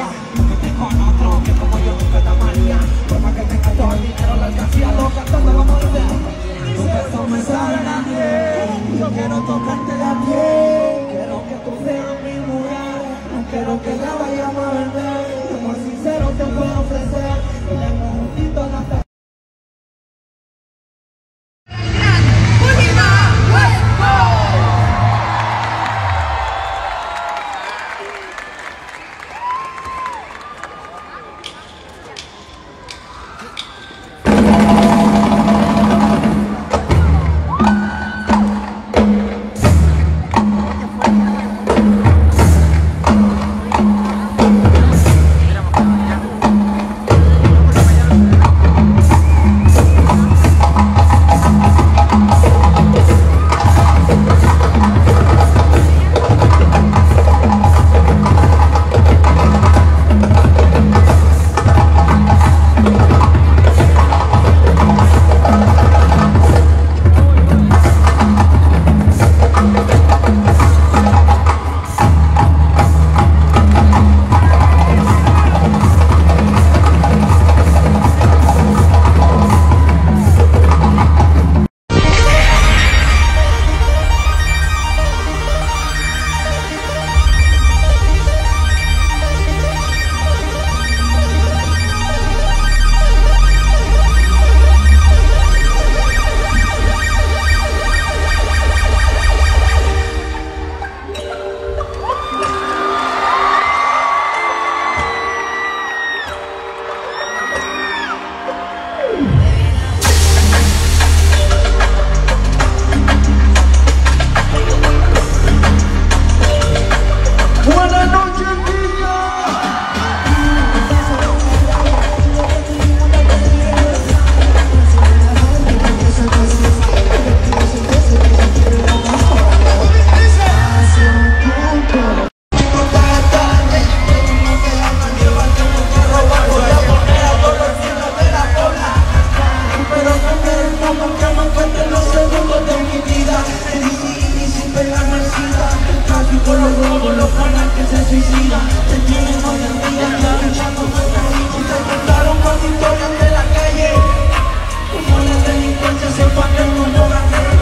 que te con otro, que como yo nunca te amaría. Por más que tenga todo el dinero, la alcancía loca, todo vamos a hacer. Tu beso me sabe a miel, yo quiero tocarte la piel. Quiero que tú seas mi mujer, no quiero que la vayamos a vender. Amor sincero te puedo ofrecer, tenemos juntitos hasta por los robos, los panas que se suicidan. Se tienen hoy en día, ya luchando contra ellos. Se encontraron con historias de la calle, como la delincuencia se expande en un mundo grande.